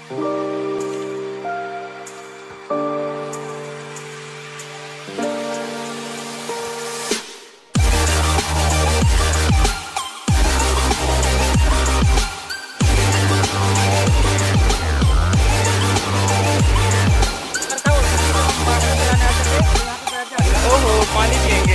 पानी पिएंगे।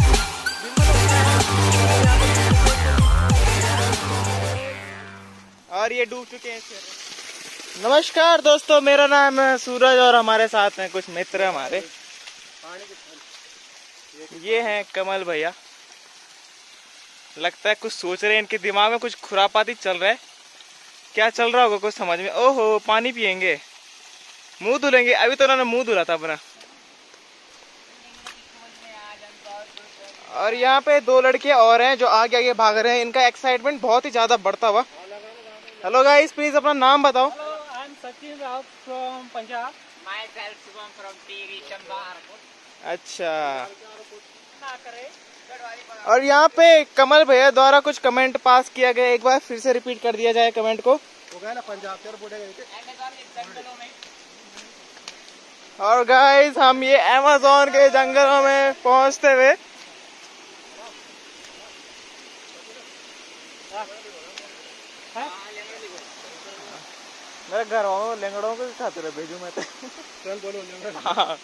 और ये डूब चुके हैं। नमस्कार दोस्तों, मेरा नाम है सूरज और हमारे साथ हैं कुछ मित्र हमारे। ये हैं कमल भैया। लगता है कुछ सोच रहे हैं, इनके दिमाग में कुछ खुरापाती चल रहा है। क्या चल रहा होगा कुछ समझ में। ओहो, पानी पिएंगे, मुंह धुलेंगे। अभी तो उन्होंने मुंह धुला था अपना। और यहाँ पे दो लड़के और हैं जो आगे आगे भाग रहे हैं। इनका एक्साइटमेंट बहुत ही ज्यादा बढ़ता हुआ। हेलो गाइस, प्लीज अपना नाम बताओ। I am Sachin Rao from Punjab. Myself Shubham from TV Chambar. अच्छा। और यहाँ पे कमल भैया द्वारा कुछ कमेंट पास किया गया। एक बार फिर से रिपीट कर दिया जाए कमेंट को। और गाइस, हम ये अमेज़न के जंगलों में पहुंचते हुए मेरे घर वालों लेंगड़ों को खाते रहे भेजू मैं तो। बोलो हाँ।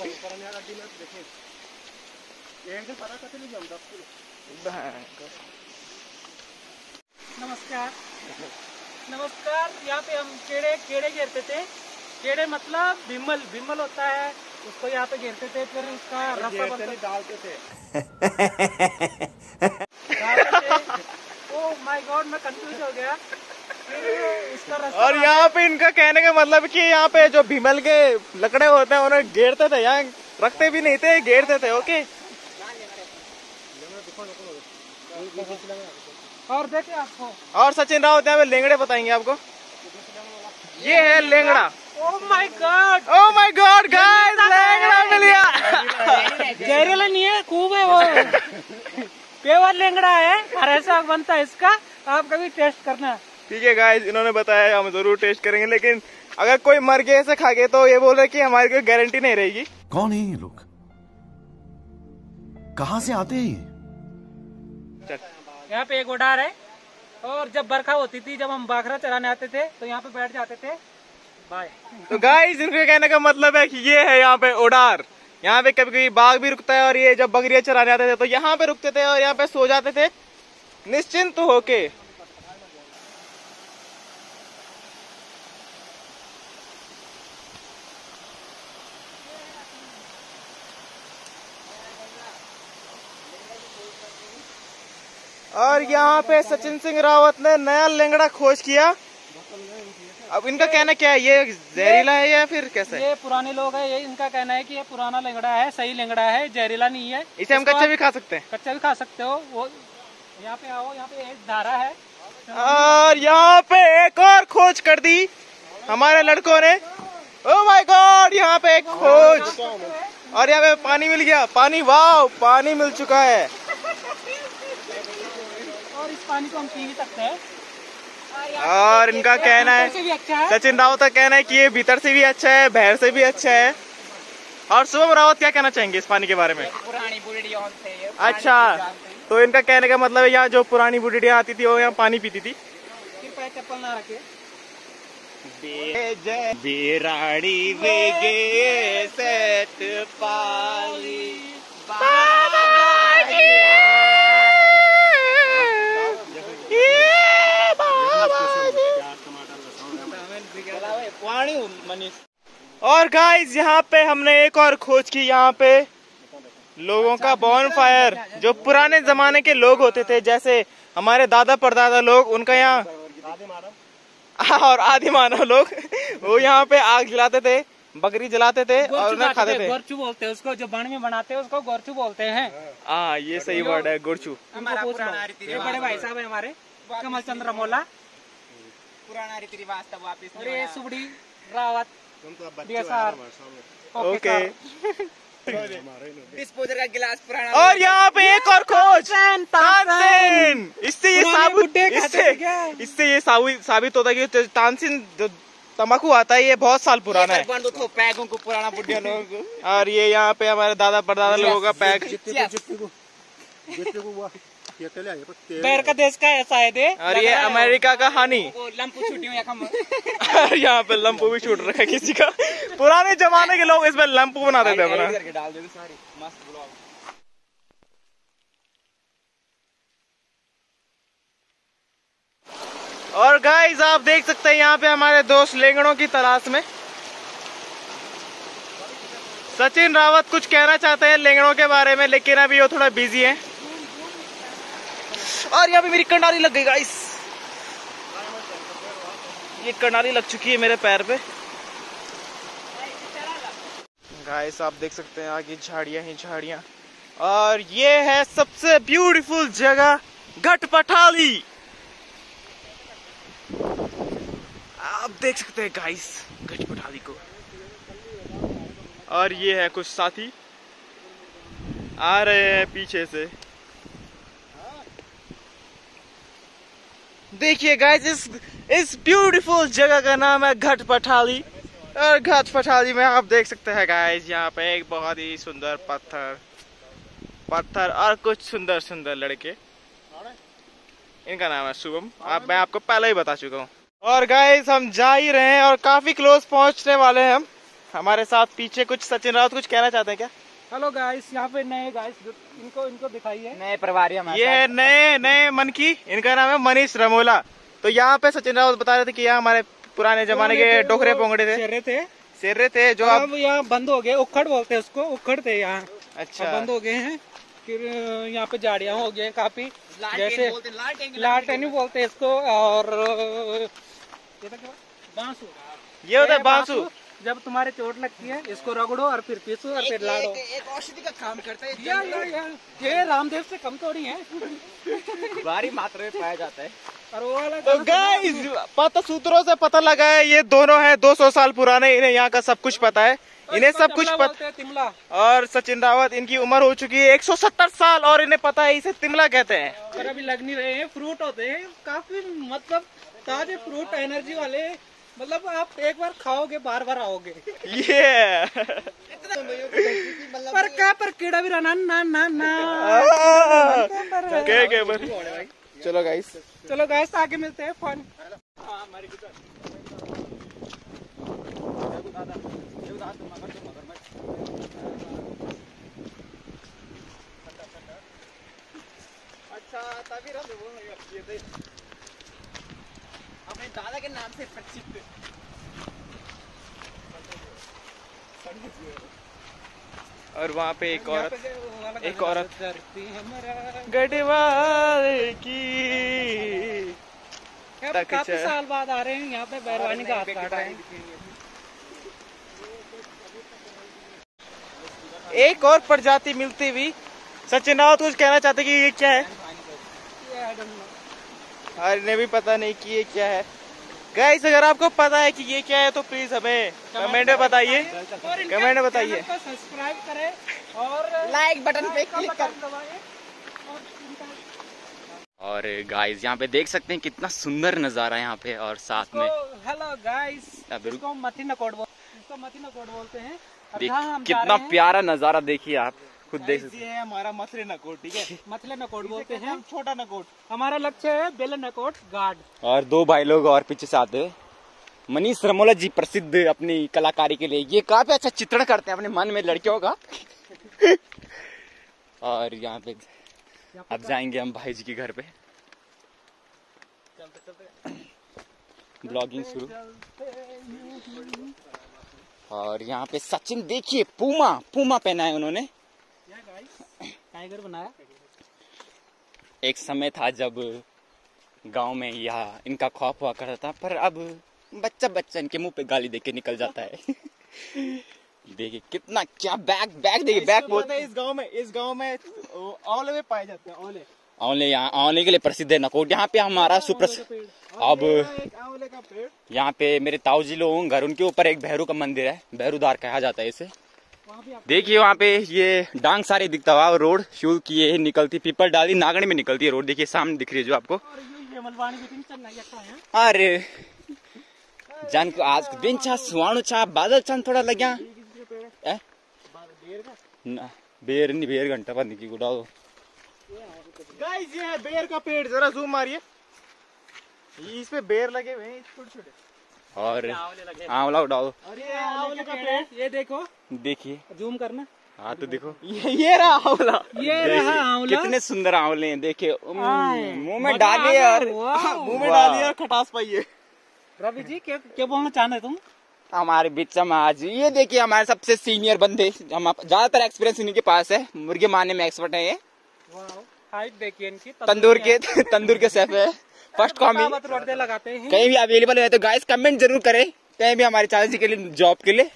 नमस्कार नमस्कार। यहाँ पे हम केड़े घेरते थे। केड़े मतलब भीमल होता है, उसको यहाँ पे घेरते थे, फिर उसका रस्सा डालते थे। ओह माय गॉड, मैं कंफ्यूज हो गया। और यहाँ पे इनका कहने का मतलब कि यहाँ पे जो भीमल के लकड़े होते हैं उन्हें घेरते थे। यहाँ रखते भी नहीं थे, घेरते थे। ओके। और देखिए आपको, और सचिन रावत यहाँ पे लेंगड़े बताएंगे आपको। ये है Langda. Oh my god, oh my god guys, Langda मिल गया। जहरीला नहीं है, खूब है वो। प्योर लेंगड़ा है और ऐसा बनता है इसका। आप कभी टेस्ट करना। ठीक है गाइस, इन्होंने बताया, हम जरूर टेस्ट करेंगे। लेकिन अगर कोई मर गया ऐसे खा गए तो ये बोल रहे कि हमारी कोई गारंटी नहीं रहेगी। कौन है ये लोग, कहाँ से आते हैं? यहाँ पे एक उडार है, और जब बरखा होती थी, जब हम बाखरा चराने आते थे तो यहाँ पे बैठ जाते थे। बाय। तो गाइस, इनके कहने का मतलब है कि ये है यहाँ पे उडार। यहाँ पे कभी कभी बाघ भी रुकता है। और ये जब बकरियां चराने आते थे तो यहाँ पे रुकते थे और यहाँ पे सो जाते थे निश्चिंत होके। और यहाँ पे सचिन सिंह रावत ने नया लेंगड़ा खोज किया। अब इनका कहना क्या है, ये जहरीला है या फिर कैसा है? ये पुराने लोग हैं, ये इनका कहना है कि ये पुराना लेंगड़ा है, सही लेंगड़ा है, जहरीला नहीं है। इसे हम कच्चा भी खा सकते हैं। कच्चा भी खा सकते हो। वो यहाँ पे आओ, यहाँ पे एक धारा है। और यहाँ पे एक और खोज कर दी हमारे लड़कों ने। ओह माय गॉड, यहाँ पे एक खोज। और यहाँ पे पानी मिल गया। पानी, वाह, पानी मिल चुका है। और इस पानी को हम पी भी सकते हैं। और इनका कहना है, सचिन रावत का कहना है कि ये भीतर से भी अच्छा है, बाहर से भी अच्छा है। और शुभम रावत क्या कहना चाहेंगे इस पानी के बारे में? पुरानी बुढ़िया। अच्छा, तो इनका कहने का मतलब है यहाँ जो पुरानी बुढ़िया आती थी वो यहाँ पानी पीती थी। चप्पल ना रखे। बिराड़ी वेगे सेट पाली और गाइस, यहाँ पे हमने एक और खोज की। यहाँ पे लोगों का बॉन फायर, जो पुराने जमाने के लोग होते थे, जैसे हमारे दादा परदादा लोग, उनका यहाँ और आदि मानव लोग, वो यहाँ पे आग जलाते थे, बकरी जलाते थे और उन्हें खाते थे। गोरचू बोलते हैं उसको, जो बन में बनाते हैं उसको गोरचू बोलते हैं। हाँ, ये सही वर्ड है, गोरचू। ये बड़े भाई साहब है हमारे, कमल चंद्र मोला। पुराना रीति रिवाज था वापिस। और ये सुबड़ी रावत ओके। डिस्पोजर का गिलास पुराना। और यहाँ पे एक और खोज, तानसेन। इससे ये साबित होता है कि तानसेन तम्बाकू आता है, ये बहुत साल पुराना है। बंद तो पैगों को पुराना बुढ़िया लोगों को। और ये यहाँ पे हमारे दादा परदादा लोगों का पैक। बैर का देश का ऐसा है दे। और ये अमेरिका का हनी। लंपू छुट्टी में कम। और यहाँ पे लंपू भी छूट रखा है किसी का। पुराने जमाने के लोग इसमें लंपू बनाते थे अपना। डाल दे सारी मस्त ब्लॉग। और गाइस आप देख सकते हैं यहाँ पे हमारे दोस्त लेंगड़ों की तलाश में। सचिन रावत कुछ कहना चाहते हैं लेंगड़ों के बारे में, लेकिन अभी वो थोड़ा बिजी है। और यहाँ पे मेरी कंडाली लग गई गाइस, ये कंडाली लग चुकी है मेरे पैर पे। गाइस आप देख सकते हैं आगे झाड़ियां ही झाड़ियां। और ये है सबसे ब्यूटीफुल जगह गटपटाली। आप देख सकते हैं गाइस गटपटाली को। और ये है कुछ साथी आ रहे हैं पीछे से। देखिए गाइस इस ब्यूटीफुल जगह का नाम है गटपटाली। और गटपटाली में आप देख सकते हैं गाइस यहाँ पे एक बहुत ही सुंदर पत्थर और कुछ सुंदर सुंदर लड़के। इनका नाम है शुभम, मैं आपको पहले ही बता चुका हूँ। और गाइस हम जा ही रहे हैं और काफी क्लोज पहुंचने वाले हैं हम। हमारे साथ पीछे कुछ सचिन रावत कुछ कहना चाहते हैं क्या? हेलो गाइस, यहाँ पे नए गाइस इनको दिखाइए, नए प्रभारी ये है नए मन की। इनका नाम है मनीष रमोला। तो यहाँ पे सचिन रावत बता रहे थे कि यहाँ हमारे पुराने जमाने के डोकरे पोंगड़े थे, शेरे थे जो अब यहाँ बंद हो गए। उखड़ बोलते हैं उसको, उखड़ थे यहाँ। अच्छा बंद हो गए हैं। फिर यहाँ पे झाड़ियाँ हो गए काफी, जैसे लालटेन बोलते हैं इसको। और बांसु, ये होता है बांसु। जब तुम्हारे चोट लगती है इसको रगड़ो और फिर पीसो और फिर लाड़ो। एक औषधि का काम करता है। ये रामदेव से कम थोड़ी है, भारी मात्रा में पाया जाता है। और वो वाला तो गाइस पता सूत्रों से पता लगा है ये दोनों हैं 200 साल पुराने। इन्हें यहाँ का सब कुछ पता है, इन्हें सब कुछ पता है। तिमला। और सचिन रावत इनकी उम्र हो चुकी है 170 साल और इन्हें पता है इसे तिमला कहते हैं। और अभी लग नहीं रहे हैं, फ्रूट होते हैं काफी, मतलब ताजे फ्रूट, एनर्जी वाले। मतलब आप एक बार खाओगे बार बार आओगे। ये पर कीड़ा भी रहना ना ना ना। चलो गाइस आगे मिलते हैं फोन। अच्छा तभी अपने दादा के नाम से प्रसिद्ध। और वहाँ पे एक औरत गढ़वाल की काफी साल बाद आ रहे हैं यहाँ पे, बैरवानी का हाथ काट रहे हैं। एक और प्रजाति मिलती हुई। सचिन रावत कुछ कहना चाहते कि ये क्या है? और इन्हें भी पता नहीं कि ये क्या है। गाइस अगर आपको पता है कि ये क्या है तो प्लीज हमें कमेंट में बताइए, कमेंट में बताइए। सब्सक्राइब करें और लाइक बटन पे क्लिक कर। और गाइस यहाँ पे देख सकते हैं कितना सुंदर नजारा है यहाँ पे। और साथ में हेलो गाइस, इसको मथीनाकोट बोलते हैं। कितना प्यारा नजारा देखिए आप खुद देख सकते हैं। ये है हमारा मथुरे नकोट, ठीक है? मथले नकोट बोलते हैं, छोटा नकोट। हमारा लक्ष्य है बेले नकोट गार्ड। और दो भाई लोग और पीछे से आते हैं। मनीष रमोला जी प्रसिद्ध अपनी कलाकारी के लिए, ये काफी अच्छा चित्रण करते हैं अपने मन में लड़कियों का। और यहाँ पे अब जाएंगे हम भाई जी के घर पे। ब्लॉगिंग शुरू। और यहाँ पे सचिन देखिए पूमा पहना है उन्होंने। टाइगर बनाया। एक समय था जब गांव में यह इनका खौफ हुआ करता था, पर अब बच्चा इनके मुंह पे गाली देके निकल जाता है। देखिए कितना क्या बैग देखिए बैग बहुत। इस गांव में औले में पाए जाते हैं। औले यहाँ औले के लिए प्रसिद्ध है नकोट। यहाँ पे हमारा सुप्रसिद्ध अब यहाँ पे मेरे ताऊ जी लोग घर, उनके ऊपर एक भैरू का मंदिर है, भैरूदार कहा जाता है इसे। देखिए वहाँ पे ये डांग सारे दिखता हुआ रोड शुरू की ये निकलती पीपल डाली नागणी में निकलती है रोड। देखिए सामने दिख रही है जो आपको। अरे जन को आज दिन छा सुहाणु छा बादल छन थोड़ा लग्या ए ना बेर नहीं बेर घंटा बंद की गुडाओ गाइस ये है बेर का पेड़, जरा जूम मारिए। इस पे बेर लगे हुए हैं छोटे छोटे, और आंवला उड़ाओ। और ये आंवले का पेड़, ये देखो, देखिए जूम करना, हाँ तो देखो ये रहा आंवला, ये रहा आंवला। कितने सुंदर आंवले हैं, देखिए आए। मुंह में डालिए और मुंह में डालिए और खटास पाइए। रवि जी क्या बोलना चाहते तुम? हमारे बीच में आज ये देखिए हमारे सबसे सीनियर बंदे, हम ज्यादातर एक्सपीरियंस इन्हीं के पास है, मुर्गे मारने में एक्सपर्ट है ये। हाइट देखिए इनकी, तंदूर के शेफ है, फर्स्ट कॉमी रोटे लगाते हैं। कहीं भी अवेलेबल है तो गाइस कमेंट जरूर करें, कहीं भी हमारे चाचा जी के लिए जॉब के लिए।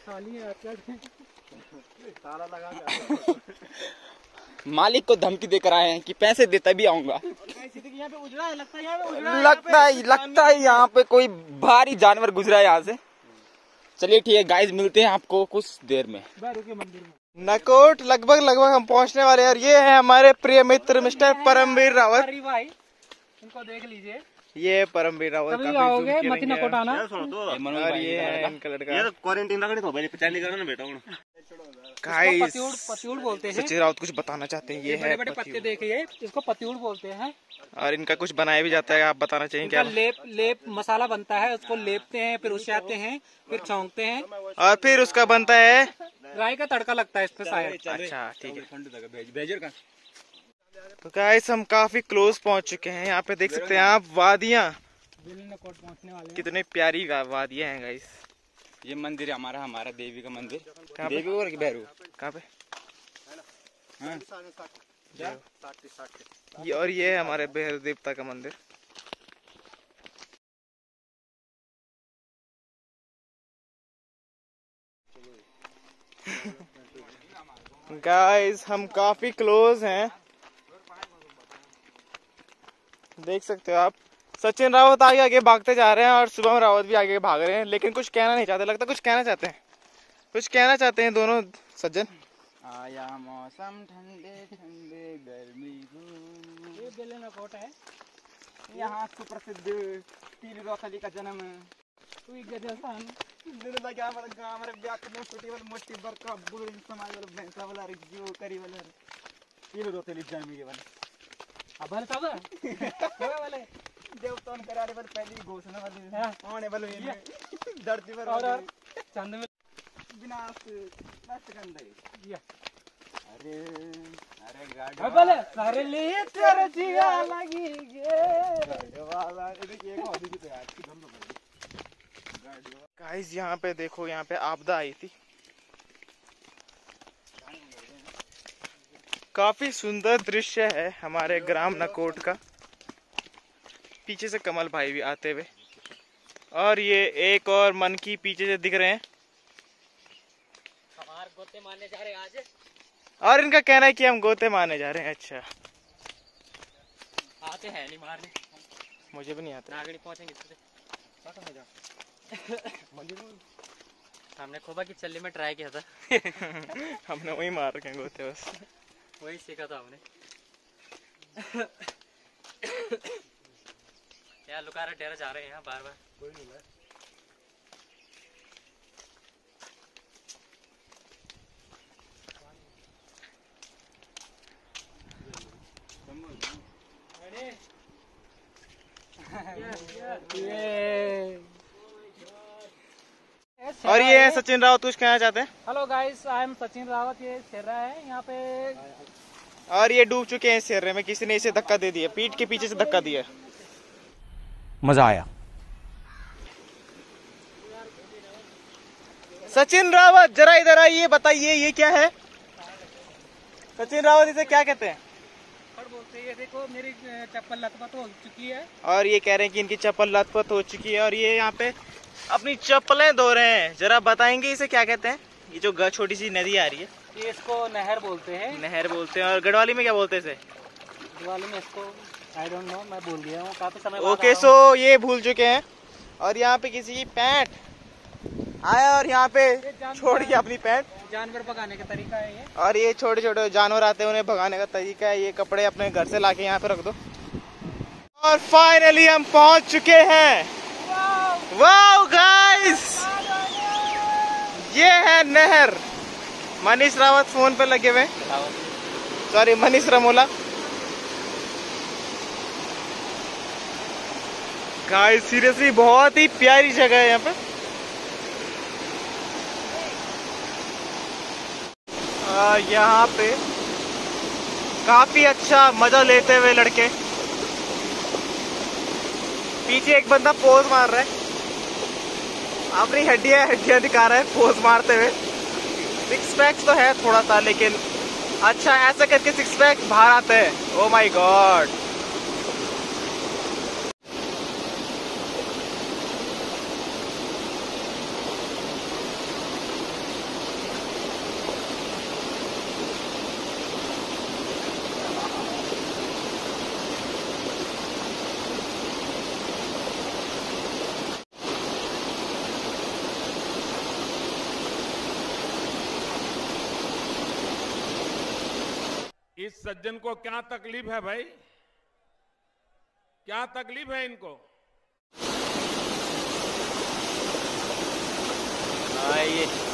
मालिक को धमकी देकर आए हैं कि पैसे दे तभी आऊंगा। यहाँ पे उजड़ा है, लगता लगता है यहाँ पे कोई भारी जानवर गुजरा है यहाँ से। चलिए ठीक है गाइस, मिलते हैं आपको कुछ देर में। के मंदिर में नकोट लगभग हम पहुंचने वाले हैं। और ये है हमारे प्रिय मित्र मिस्टर परमवीर रावत। भाई इनको देख लीजिए, ये परमवीर रावत कभी आओगे मत नकोट आना। और ये है इनका लड़का, क्वारंटीन रखने तो पहले करना ना बेटा। गाइस पतिउड़ बोलते हैं। सचिन रावत कुछ बताना चाहते हैं। ये है बड़े पत्ते देखिए, इसको पतिउड़ बोलते हैं। और इनका कुछ बनाया भी जाता है, आप बताना चाहिए क्या? लेप मसाला बनता है, उसको लेपते हैं, फिर उसाते हैं, फिर छौंकते हैं, और फिर उसका बनता है राई का तड़का लगता है इसमें शायद। अच्छा ठीक है। तो गाइस हम काफी क्लोज पहुंच चुके हैं। यहाँ पे देख सकते हैं आप वादियाँ, नकोट पहुंचने वाले। कितनी प्यारी वादियाँ हैं गाइस। ये मंदिर है हमारा देवी का मंदिर। कहाँ पे? देवी और भैरू कहाँ पे? हाँ? ये है हमारे भैरव देवता का मंदिर। गाइस हम काफी क्लोज हैं, देख सकते हो आप। सचिन रावत आगे आगे भागते जा रहे हैं और शुभम रावत भी आगे भाग रहे हैं, लेकिन कुछ कहना नहीं चाहते। लगता कुछ कहना चाहते हैं दोनों सज्जन। आया मौसम ठंडे ठंडे गर्मी ये बेले नकोट है। यहाँ सुप्रसिद्ध पीर रोखली का जन्म। अब सब वाले देवतान करारे वाले पहली घोषणा वाले आने वाले धरती पर और चंद में विनाश नष्ट कंदे। अरे अब बोले सारे लिए तेरे जिया लगी गाइस यहाँ पे देखो, यहाँ पे आपदा आई थी। काफी सुंदर दृश्य है हमारे ग्राम नकोट का। पीछे से कमल भाई भी आते हुए, और ये एक और मन की पीछे से दिख रहे हैं। हमारे गोते मारने जा रहे हैं आज, और इनका कहना है कि हम गोते मारने जा रहे हैं। अच्छा, आते हैं नहीं मारने, मुझे भी नहीं आता। नागड़ी पहुंचेंगे हमने खोबा की चल्ली में ट्राई किया था। हमने वही मार रखे गोते, बस वही सीखा था हमने। यार लुकारा टेरा जा रहे हैं यहाँ बार बार, कोई नहीं है। और ये सचिन रावत, कुछ कहना चाहते हैं? Hello guys, I am Sachin Rawat. ये सेर्रा है यहाँ पे, और ये डूब चुके हैं सेर्रे में। किसी ने इसे धक्का दे दिया, पीठ के पीछे से धक्का दिया। मजा आया। सचिन रावत जरा इधर आइए, बताइए ये क्या है? सचिन रावत इसे क्या कहते हैं? बोलते हैं। ये देखो मेरी चप्पल लथपथ हो चुकी है, और ये कह रहे हैं कि इनकी चप्पल लथपथ हो चुकी है, और ये यहाँ पे अपनी चप्पलें धो रहे हैं। जरा बताएंगे इसे क्या कहते हैं? ये जो छोटी सी नदी आ रही है, ये इसको नहर बोलते हैं। नहर बोलते हैं। और गढ़वाली में क्या बोलते हैं इसे? दिवाली में इसको आई डोंट नो, मैं भूल गया हूँ काफी समय। ओके, सो ये भूल चुके हैं। और यहाँ पे किसी की पैंट आया और यहाँ पे छोड़ के अपनी पैंट। जानवर भगाने का तरीका है ये। और ये छोटे छोटे जानवर आते हैं, उन्हें भगाने का तरीका है। ये कपड़े अपने घर से लाके यहाँ पे रख दो। और फाइनली हम पहुंच चुके हैं। वाओ नहर। मनीष रावत फोन पे लगे हुए, sorry Manish Ramola. Guys seriously बहुत ही प्यारी जगह है यहाँ पे। यहाँ पे काफी अच्छा मजा लेते हुए लड़के, पीछे एक बंदा पोज मार रहा है, अपनी हड्डियां दिखा रहा है पोज मारते हुए। सिक्स पैक्स तो है थोड़ा सा, लेकिन अच्छा ऐसा करके सिक्स पैक बाहर आते हैं। Oh my god. इस सज्जन को क्या तकलीफ है भाई, क्या तकलीफ है इनको? ये